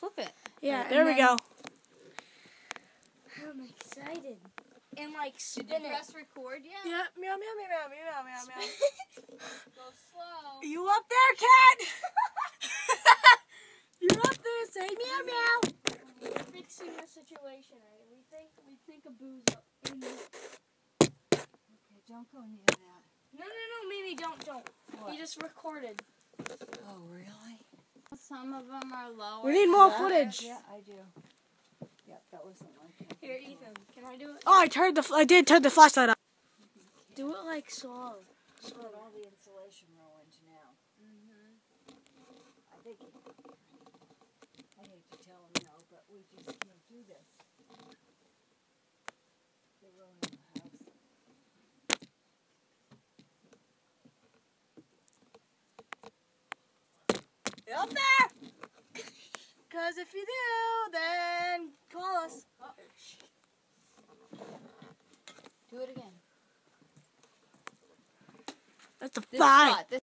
flip it. Yeah, there we go. I'm excited. And like spin Did you it. press record yet? Yeah, meow, meow, meow, meow, meow, meow, meow. Go slow. You up there, cat? You're up there, say meow, meow. We're fixing the situation, right? We think a boo's up in there. Okay, don't go near that. No, Mimi, don't. What? You just recorded. Oh, really? Some of them are lower. We need more than footage. others. Yeah, I do. Yep, that wasn't like that. Here, Ethan, can I do it? Oh, I did turn the flashlight on. Do it like slow. Let all the insulation roll into now. I think, I hate to tell them no, but we just can't do this. They're ruining the house. You up there? Because if you do, then call us. Do it again. That's a This fine. spot.